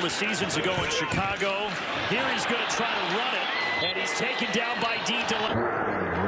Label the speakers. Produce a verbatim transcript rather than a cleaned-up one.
Speaker 1: The seasons ago in Chicago. Here he's going to try to run it, and he's taken down by D. DeLay.